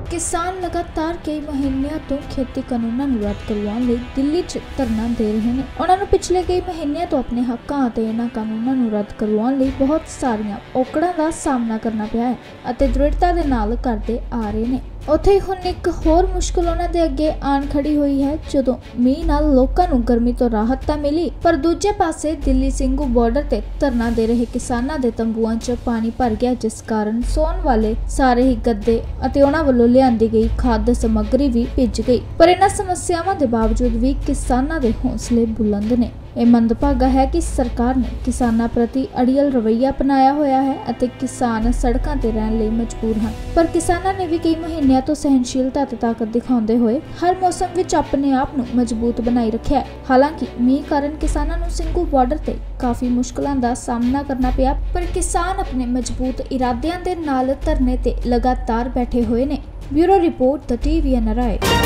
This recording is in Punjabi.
किसान लगातार कई महीनों तो खेती कानूनों ਨੂੰ ਰੱਦ ਕਰਵਾਉਣ ਲਈ ਦਿੱਲੀ 'ਚ ਧਰਨਾ ਦੇ ਰਹੇ ਨੇ। ਉਹਨਾਂ ਨੂੰ ਪਿਛਲੇ ਕਈ ਮਹੀਨਿਆਂ ਤੋਂ ਆਪਣੇ ਹੱਕਾਂ ਅਤੇ ਇਹਨਾਂ ਕਾਨੂੰਨਾਂ ਨੂੰ ਰੱਦ ਕਰਵਾਉਣ ਲਈ ਬਹੁਤ ਸਾਰੀਆਂ ਔਕੜਾਂ ਦਾ ਸਾਹਮਣਾ ਕਰਨਾ ਪਿਆ ਹੈ ਅਤੇ ਦ੍ਰਿੜਤਾ ਦੇ ਨਾਲ ਕਰਦੇ ਆ ਰਹੇ ਨੇ। ਉੱਥੇ ਹੀ ਹੁਣ ਇੱਕ ਹੋਰ ਮੁਸ਼ਕਲ ਉਹਨਾਂ ਦੇ ਅੱਗੇ ਆਣ ਖੜੀ ਹੋਈ ਹੈ। ਜਦੋਂ ਮੀਂਹ ਨਾਲ ਲੋਕਾਂ ਨੂੰ ਗਰਮੀ ਤੋਂ ਰਾਹਤ ਤਾਂ ਮਿਲੀ, ਪਰ ਦੂਜੇ ਪਾਸੇ ਦਿੱਲੀ ਸਿੰਘੂ ਬਾਰਡਰ ਤੇ ਧਰਨਾ ਦੇ ਰਹੇ ਕਿਸਾਨਾਂ ਦੇ ਤੰਬੂਆਂ 'ਚ ਪਾਣੀ ਭਰ ਗਿਆ, ਜਿਸ ਕਾਰਨ ਸੌਣ ਵਾਲੇ ਸਾਰੇ ਹੀ ਗੱਦੇ ਅਤੇ ਉਹਨਾਂ ਵੱਲੋਂ ਲਿਆਂਦੀ ਗਈ ਖਾਦ ਸਮੱਗਰੀ ਵੀ ਭਿੱਜ ਗਈ। ਪਰ ਇਹਨਾਂ ਸਮੱਸਿਆਵਾਂ ਦੇ ਬਾਵਜੂਦ ਵੀ ਕਿਸਾਨਾਂ ਦੇ ਹੌਸਲੇ ਬੁਲੰਦ ਨੇ। ਇਹ ਮੰਦਭਾਗਾ ਹੈ ਕਿ ਸਰਕਾਰ ਨੇ ਕਿਸਾਨਾਂ ਪ੍ਰਤੀ ਅੜੀਅਲ ਰਵੱਈਆ ਅਪਣਾਇਆ ਹੋਇਆ ਹੈ ਅਤੇ ਕਿਸਾਨ ਸੜਕਾਂ ਤੇ ਰਹਿਣ ਲਈ ਮਜਬੂਰ ਹਨ। ਪਰ ਕਿਸਾਨਾਂ ਨੇ ਵੀ ਕਈ ਮਹੀਨਿਆਂ ਤੋਂ ਸਹਿਨਸ਼ੀਲਤਾ ਅਤੇ ਤਾਕਤ ਦਿਖਾਉਂਦੇ ਹੋਏ ਹਰ ਮੌਸਮ ਵਿੱਚ ਆਪਣੇ ਆਪ ਨੂੰ ਮਜ਼ਬੂਤ ਬਣਾਈ ਰੱਖਿਆ ਹੈ। ਹਾਲਾਂਕਿ ਮੀਂਹ ਕਾਰਨ ਕਿਸਾਨਾਂ ਨੂੰ ਸਿੰਘੂ ਬਾਰਡਰ ਤੇ ਕਾਫੀ ਮੁਸ਼ਕਲਾਂ ਦਾ ਸਾਹਮਣਾ ਕਰਨਾ ਪਿਆ, ਪਰ ਕਿਸਾਨ ਆਪਣੇ ਮਜ਼ਬੂਤ ਇਰਾਦਿਆਂ ਦੇ ਨਾਲ ਧਰਨੇ ਤੇ ਲਗਾਤਾਰ ਬੈਠੇ ਹੋਏ ਨੇ। Bureau report, the TVN Rai.